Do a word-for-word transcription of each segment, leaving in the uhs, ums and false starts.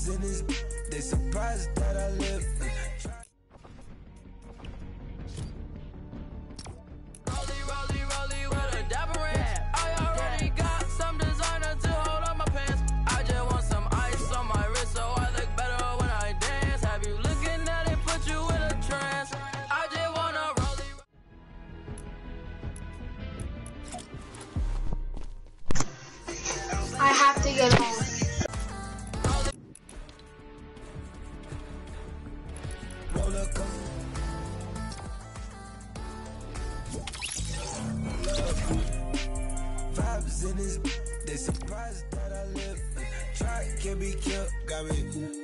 Vibes in this, they surprised that I live. Rollie, rollie, rollie with a dapper ranch. I already got some designer to hold on my pants. I just want some ice on my wrist so I look better when I dance. Have you looking at it, put you in a trance. I just wanna rollie. I have to get home. Roller coaster. Vibes in this, they surprised that I live. Try can't be killed, got me.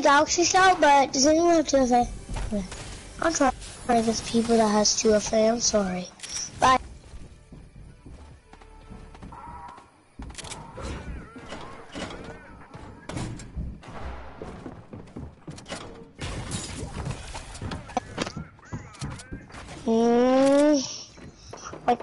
Galaxy Scout, but does anyone have two F A? Okay. I'm trying to get the people that has two F A. I'm sorry. Bye. Hmm. Like.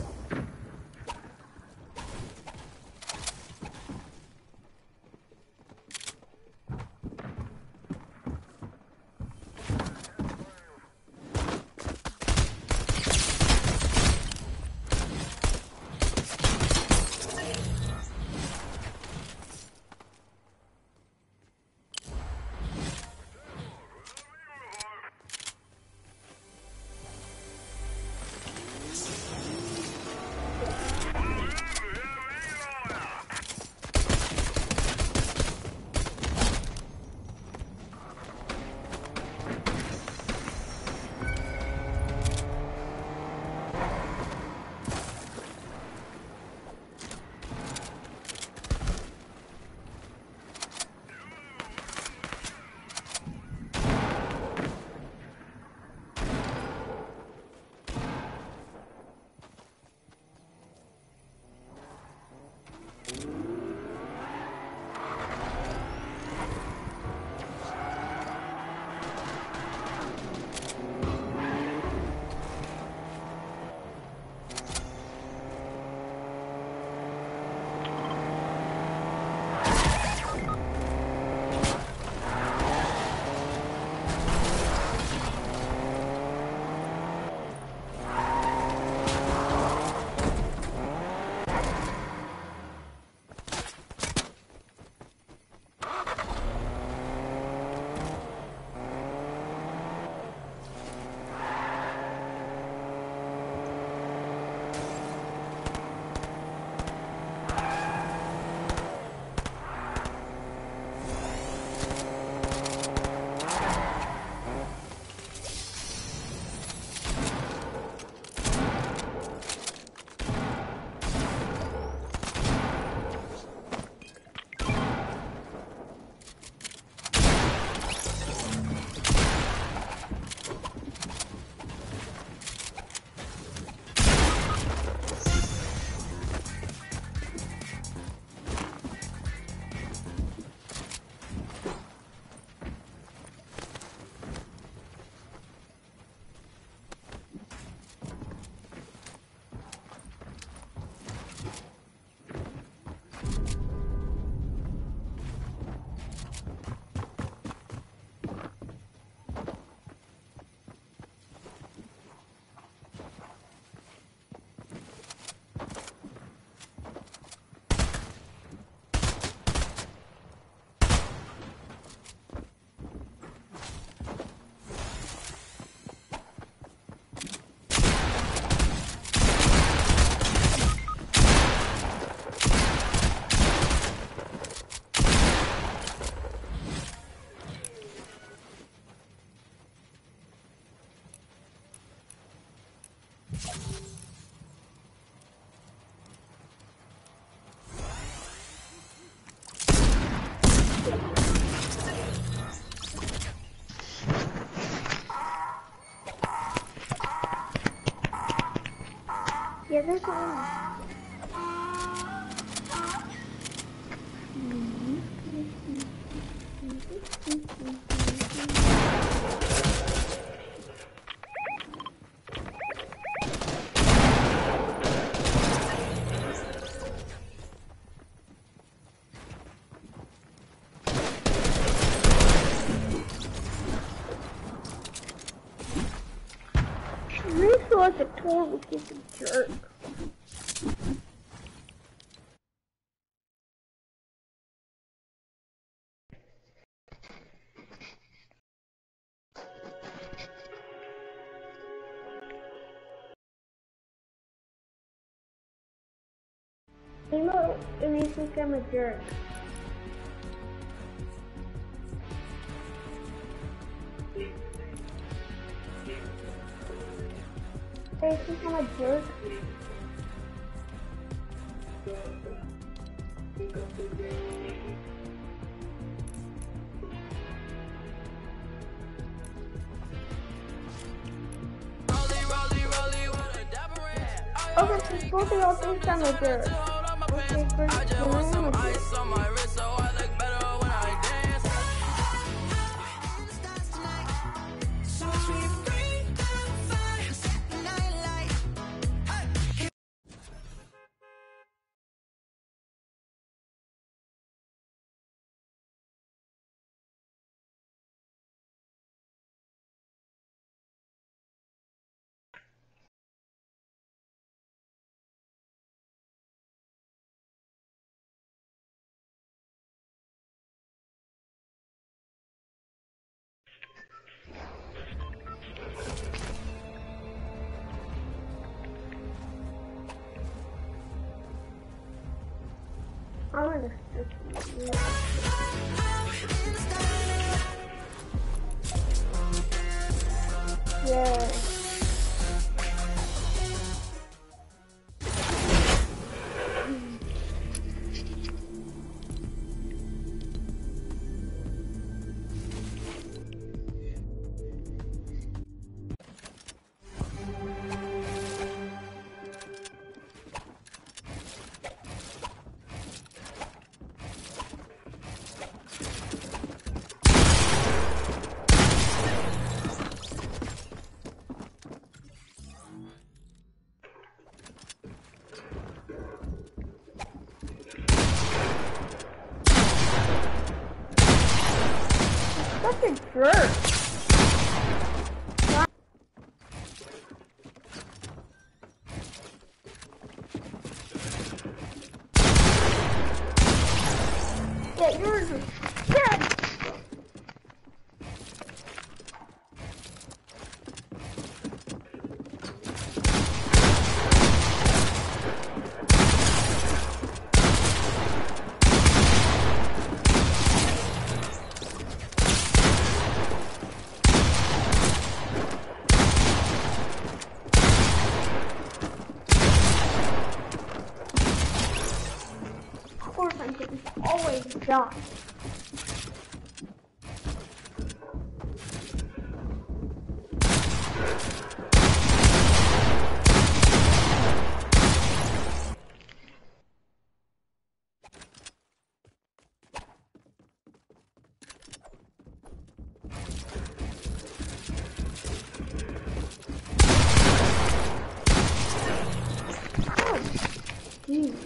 Yeah, there's one. This was a total fucking jerk. Emo, and you think I'm a jerk. I think I'm a jerk. Okay, so both of y'all think I'm a jerk. Okay, first, I just want some I'm a jerk. ice on my wrist so I look better when I dance. So sweet, bring the fire, set the night light. Hey. I'm gonna stick you. Yeah. Such a jerk. Yeah, you're just dead. Of course I'm getting always die. Oh, Jesus.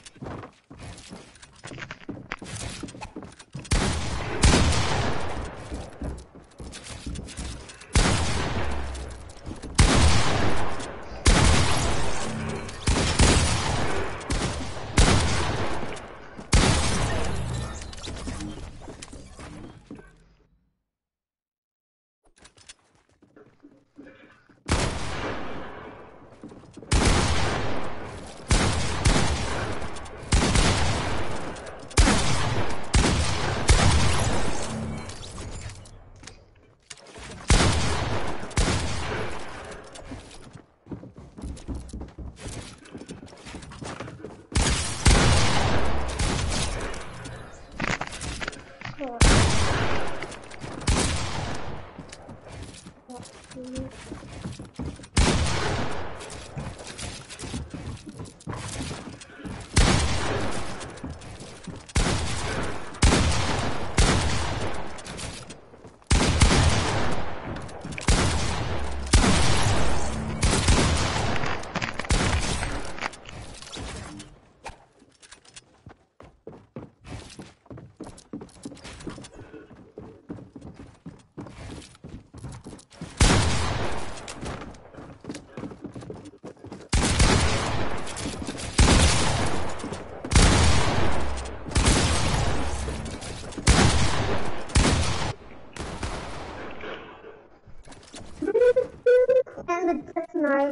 And the death knife.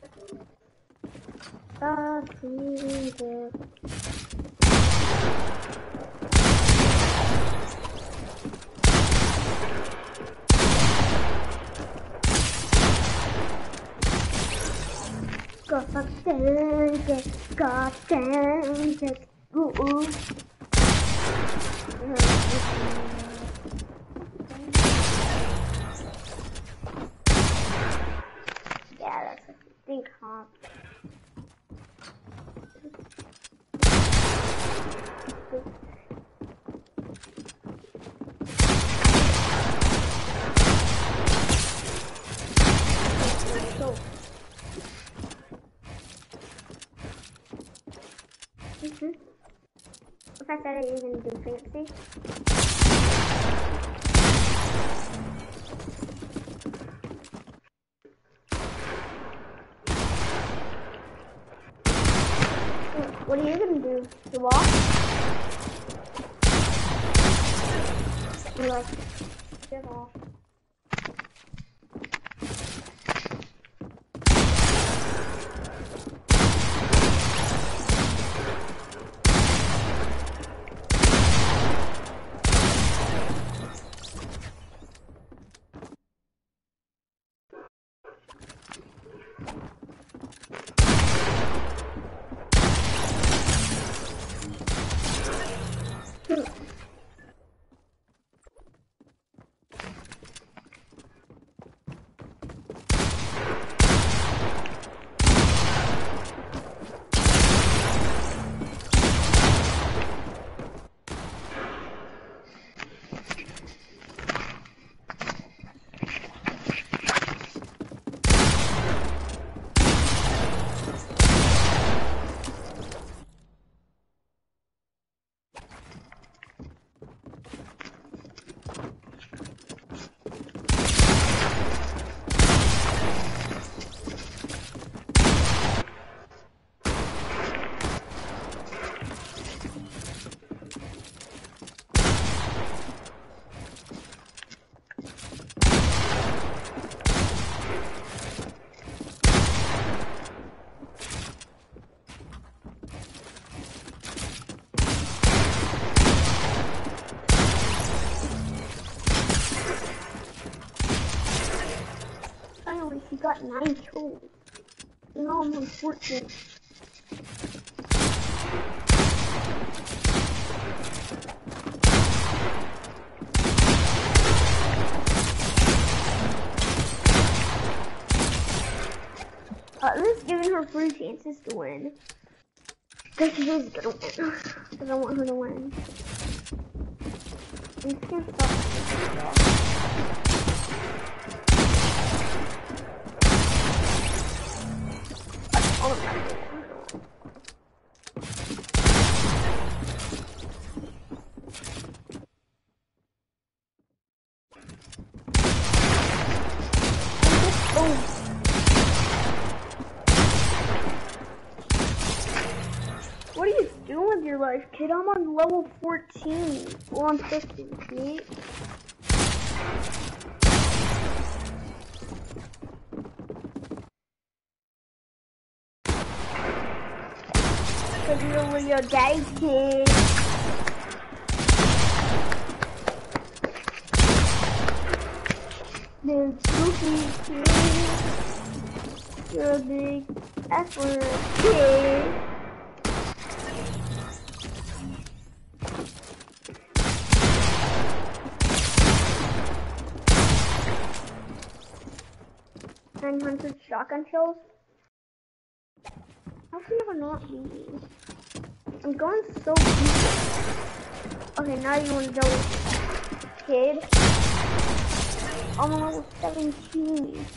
That's really good. God damn it, God damn it, ooh. Yeah, that's a big honk. I said I was gonna do fancy. What are you gonna do? You walk? You're like, get off. He got nine kills. No, I'm on fourteen. At least giving her free chances to win. Because she is gonna win. Because I want her to win. I'm just gonna stop. What are you doing with your life, kid? I'm on level fourteen. Well, I'm fifteen, see? Because you're with your daddy, kid. Big goofy kid. You're a big F-word kid. nine hundred shotgun kills? How can you not be? I'm going so deep. Okay, now you want to go, kid. I'm on level seventeen.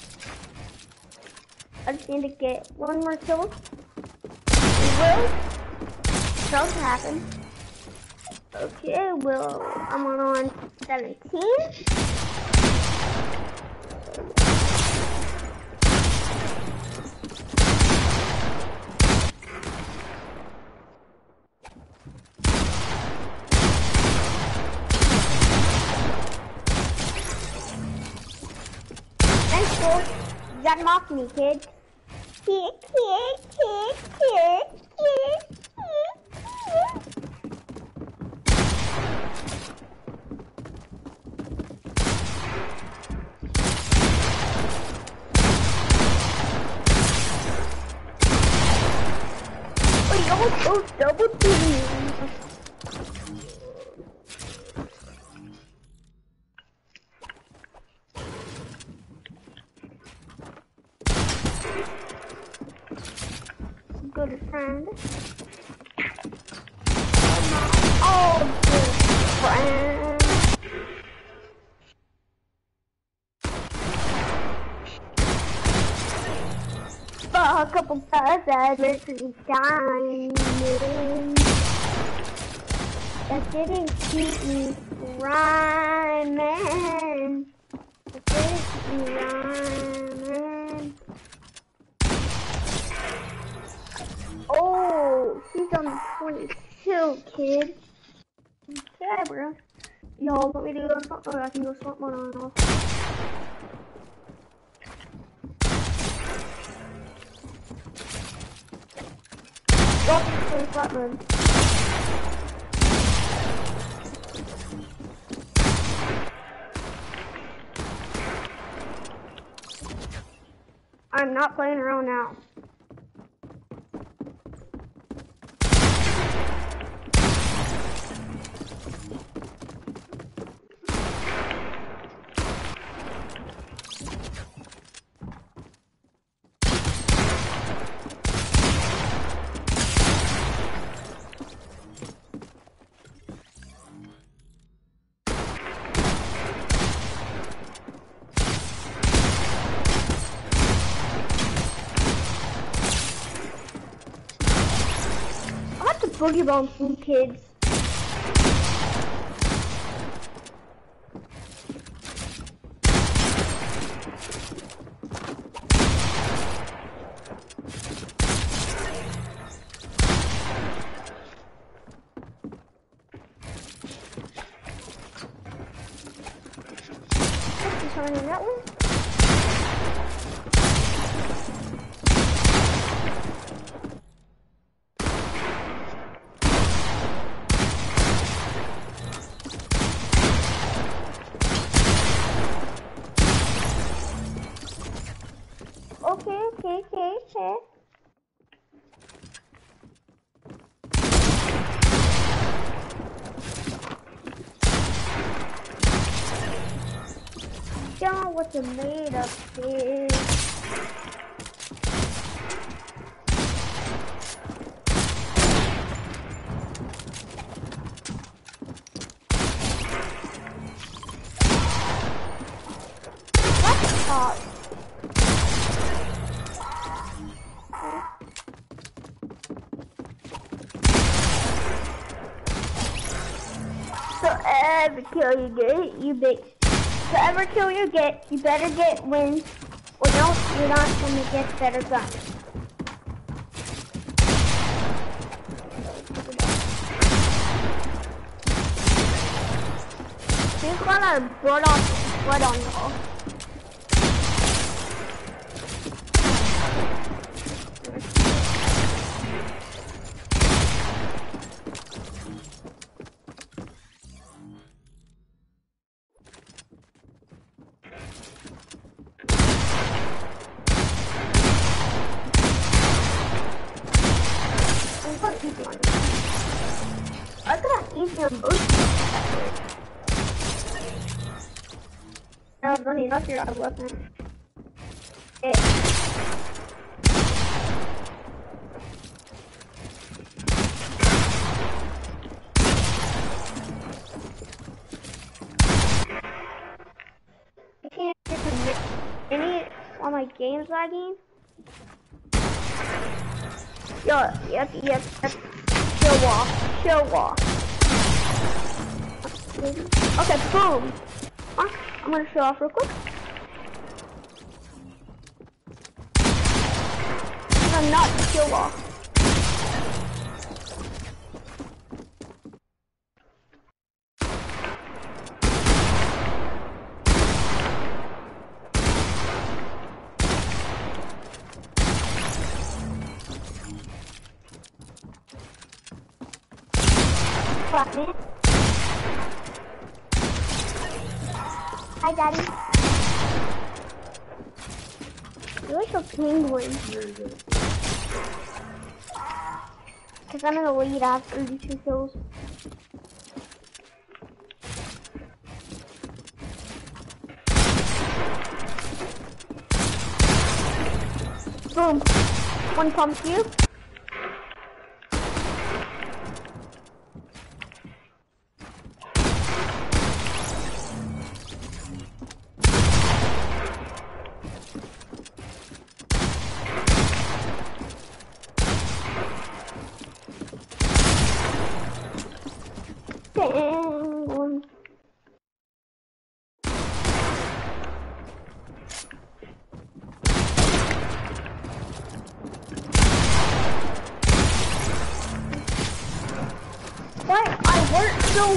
I just need to get one more kill. It will. Does happen. Okay, well, I'm on seventeen. You got mocked me, kid. Kid, kid, kid, kid, kid, kid, kid. Oh, you almost go double team. Good friend. Oh, good friend. Fuck up a buzz, I'd listen to time. That didn't keep me rhyming. That didn't keep me rhyming. Oh, she's on twenty-two, kid. Okay, bro. Yo, want me to go swap mode? I can go swap mode on and off. Go to swap mode. I'm not playing around now. Boogie Bomb some kids. What's this on that one? Okay, okay, okay, okay. Show what you're made of, kid. That's hot. So every kill you get, you bet. So every kill you get, you better get wins, or no, you're not gonna get better guns. He's gonna blood on blood on y'all. I got easier boost. No, don't need your other weapon. It. I can't get any on my games lagging. Yo, yep, yep, yep. Show off, show off. Okay, boom. Huh? I'm gonna show off real quick. I'm not show off. Hi, Daddy. You're like a penguin. Because I'm in the lead, I have thirty-two kills. Boom. One pump you.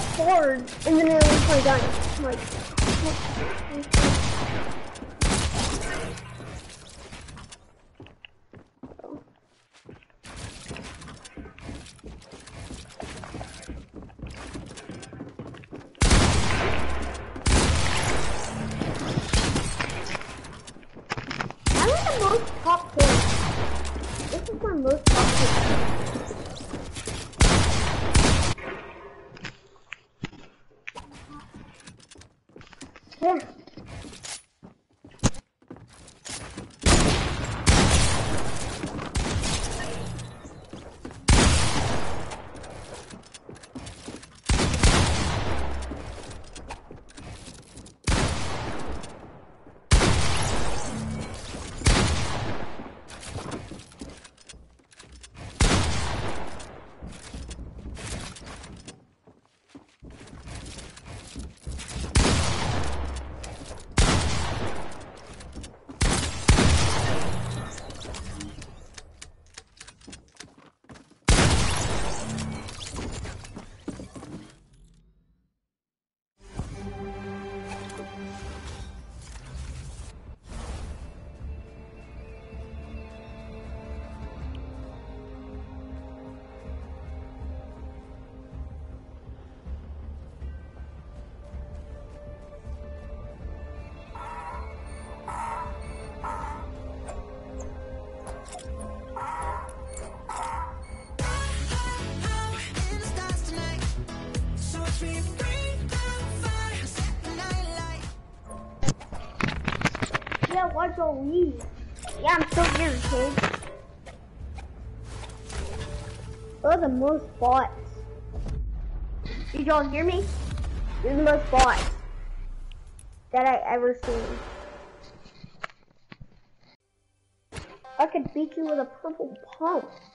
this hard, and then it was my gun. I'm like, I'm in the most top kill. This is my most top kill. Yeah. In the stars tonight. So watch me bring the fire, set the night light. Yeah, what's all we? Yeah, I'm still here, kid. Those are the most bots. Did y'all hear me? These are the most bots that I ever seen. I could beat you with a purple pump.